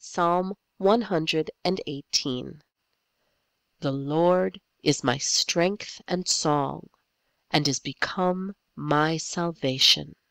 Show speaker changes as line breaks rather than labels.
Psalm 118. The Lord is my strength and song, and is become my salvation.